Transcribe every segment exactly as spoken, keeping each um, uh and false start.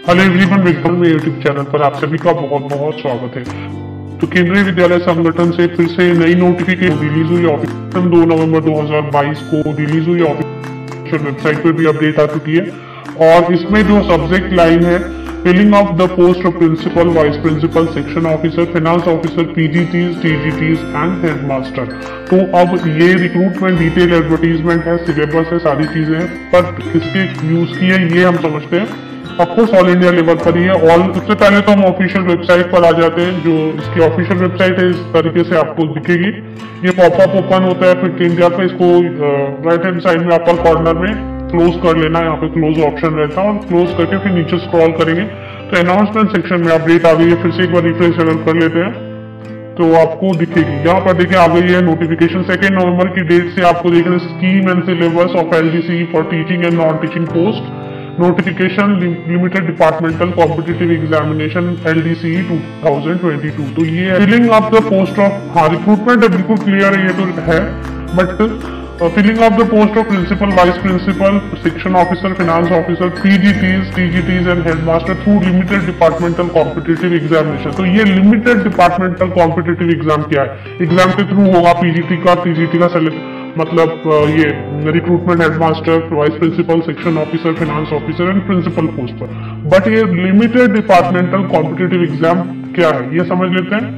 Hello everyone, welcome मेरे YouTube channel पर आप सभी का बहुत बहुत स्वागत है। तो केंद्रीय विद्यालय संगठन से फिर से नई नोटिफिकेशन रिलीज हुई ऑफिशियल दो नवंबर दो हज़ार बाईस को रिलीज हुई ऑफिशियल वेबसाइट पर भी अपडेट आ चुकी है। और इसमें जो सब्जेक्ट लाइन है, filling of the post of principal, vice principal, section officer, finance officer, PGTs, TGTs and headmaster. तो अब ये रिक्रूटमेंट डिटेल एडवर्टीजमेंट है, सिलेबस है, सारी चीजें हैं, पर किसके यूज की है ये हम समझते हैं। ऑफकोर्स ऑल इंडिया लेवल पर ही है। ऑल सबसे पहले तो हम ऑफिशियल वेबसाइट पर आ जाते हैं। जो इसकी ऑफिशियल वेबसाइट है इस तरीके से आपको दिखेगी। ये पॉपअप ओपन होता है, फिर इंडिया पे इसको राइट हैंड साइड में अपर कॉर्नर में क्लोज कर लेना है। यहाँ पे क्लोज ऑप्शन रहता है और क्लोज करके फिर नीचे स्क्रॉल करेंगे तो अनाउंसमेंट सेक्शन में अपडेट आ गई है। फिर से एक बार रिफ्रेश कर लेते हैं तो आपको दिखेगी। यहाँ पर देखिए आ गई है नोटिफिकेशन। सेकेंड नवंबर की डेट से आपको देखना scheme and syllabus of LDC for teaching and non teaching post, notification limited departmental competitive examination LDC two thousand twenty two. तो ये filling of the post of, हाँ रिक्रूटमेंट बिल्कुल क्लियर है, ये तो है, but filling of the post of principal, vice principal, section officer, finance officer, PGTs, TGTs and headmaster through limited departmental competitive examination. तो ये लिमिटेड डिपार्टमेंटल कॉम्पिटिटिव एग्जाम क्या है? एग्जाम के थ्रू होगा पीजीटी का, टीजीटी का सेलेक्ट मतलब ये recruitment headmaster, vice principal, section officer, finance officer and principal post पर। बट ये लिमिटेड डिपार्टमेंटल कॉम्पिटिटिव एग्जाम क्या है ये समझ लेते हैं।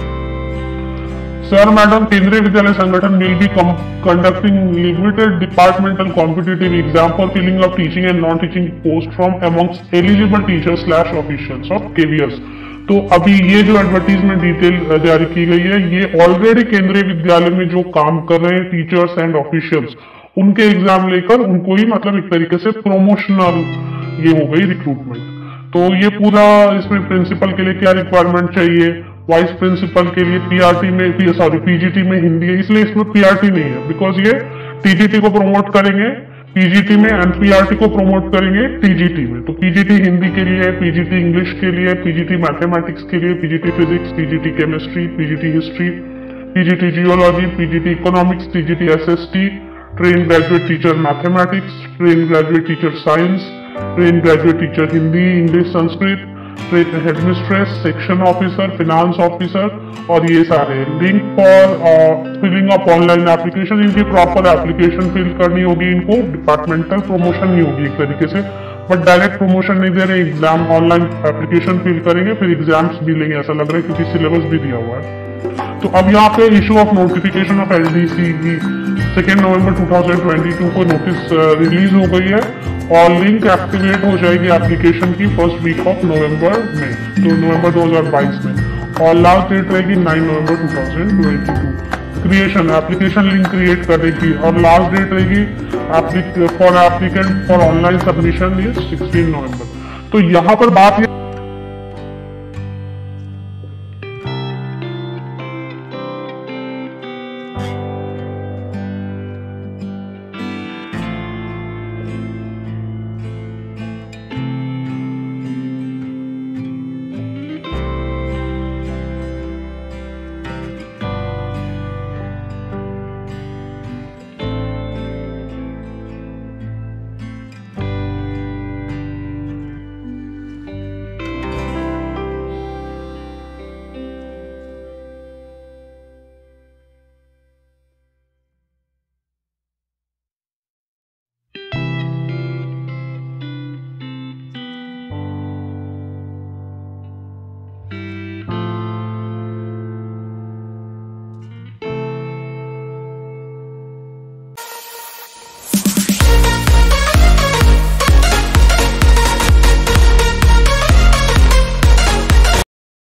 Sir madam, Kendriya Vidyalaya Sangathan will be conducting limited departmental competitive exam for filling of teaching and non teaching post from amongst eligible teachers slash officials of KVS. तो अभी ये जो एडवर्टीजमेंट डिटेल जारी की गई है, ये ऑलरेडी केंद्रीय विद्यालय में जो काम कर रहे हैं टीचर्स एंड ऑफिशियल्स, उनके एग्जाम लेकर उनको ही मतलब एक तरीके से प्रोमोशनल ये हो गई रिक्रूटमेंट। तो ये पूरा इसमें प्रिंसिपल के लिए क्या रिक्वायरमेंट चाहिए, वाइस प्रिंसिपल के लिए पीआरटी में, सॉरी पीजीटी में हिंदी है, इसलिए इसमें पीआरटी नहीं है, बिकॉज ये टीजीटी को प्रमोट करेंगे पीजीटी में, एनपीआरटी को प्रमोट करेंगे टीजीटी में। तो पीजीटी हिंदी के लिए, पीजीटी इंग्लिश के लिए, पीजीटी मैथमेटिक्स के लिए, PGT physics, PGT chemistry, PGT history, PGT geology, PGT economics, PGT SST, train graduate teacher mathematics, train graduate teacher science, train graduate teacher Hindi, English, Sanskrit, headmistress, section officer, finance officer और ये सारे। Link for filling of online application, इनकी proper application fill करनी होगी, इनको departmental promotion नहीं होगी एक तरीके से, बट डायरेक्ट प्रमोशन नहीं दे रहे, एग्जाम ऑनलाइन एप्लीकेशन फिल करेंगे फिर एग्जाम्स भी लेंगे ऐसा लग रहा है, क्योंकि सिलेबस भी दिया हुआ है। तो अब यहाँ पे issue of notification of LDC की second November two thousand twenty two को नोटिस रिलीज हो गई है और लिंक एक्टिवेट हो जाएगी एप्लीकेशन की फर्स्ट वीक ऑफ नवंबर में, तो नवंबर दो हज़ार बाईस में, और लास्ट डेट रहेगी nine November two thousand twenty two. Creation, application link create करने की, और लास्ट डेट रहेगी for applicant for online submission is sixteen November. तो यहाँ पर बात ये